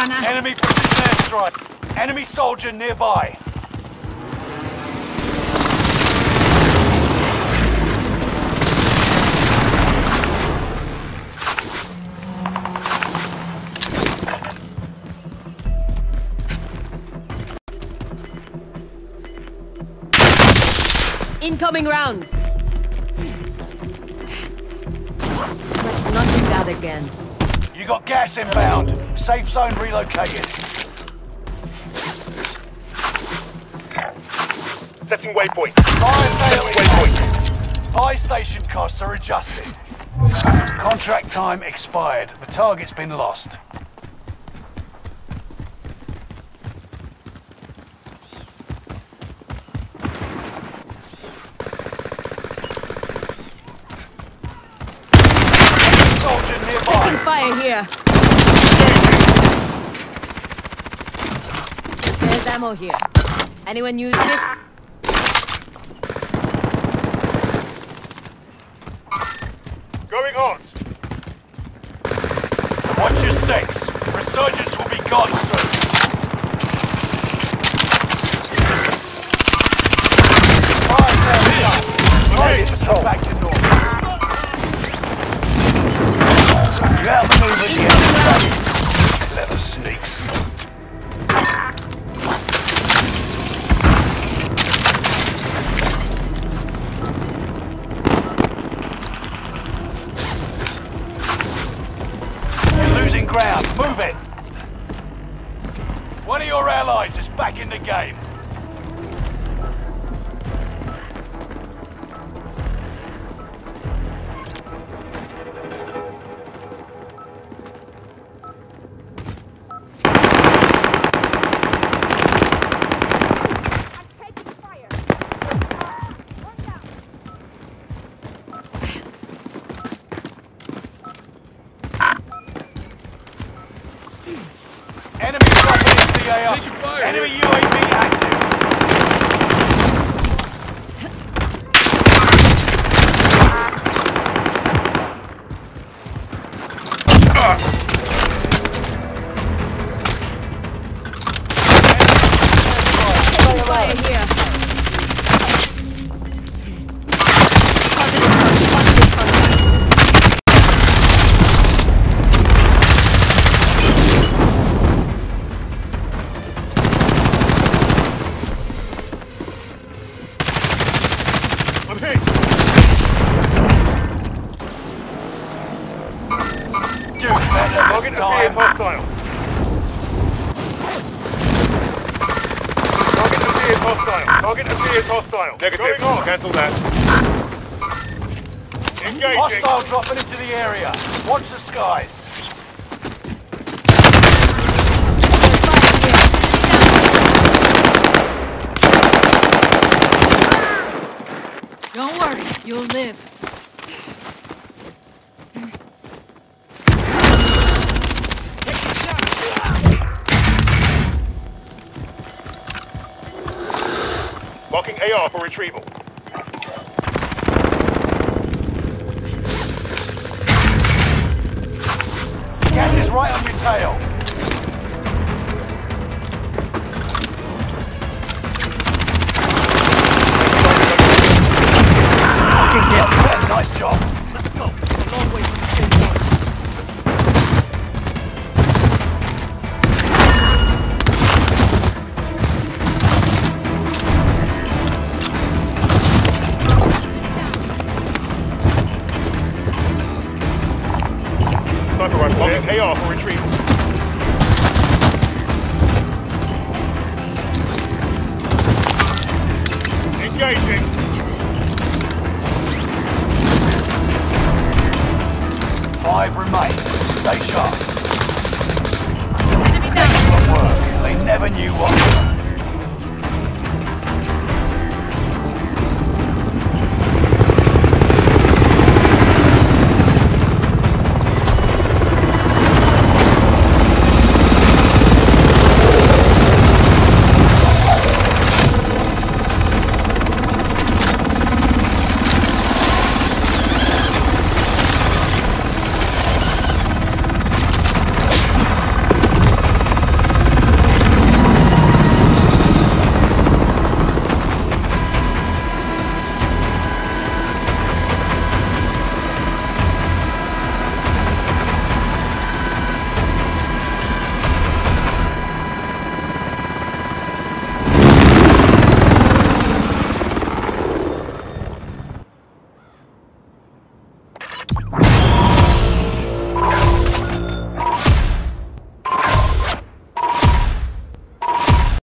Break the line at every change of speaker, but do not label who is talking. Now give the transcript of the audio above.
Enemy precision airstrike. Enemy soldier nearby.
Incoming rounds! Let's not do that again.
You got gas inbound. Safe zone relocated.
Setting waypoint.
Buy station costs are adjusted. Contract time expired. The target's been lost. Soldier nearby.
Taking fire here. There's ammo here. Anyone use this?
Going on.
Watch your six. Resurgence will be gone soon. Back to normal. You outmaneuvered the enemy. Clever sneaks. You're losing ground. Move it. One of your allies is back in the game. Enemy dropping into the AO. Enemy UAV active.
Fire here.
I'm hit.
Do better
Target
this
appears
time.
hostile. Target appears hostile. Negative. Going on. Cancel that. Engaging.
Hostile dropping into the area. Watch the skies.
Don't worry, you'll live.
Marking AR for retrieval.
Gas is right on your tail. Nice job. Let's go. It's a long way from the safe zone.
Sniper rifle. Marking AR for retrieval. Engaging.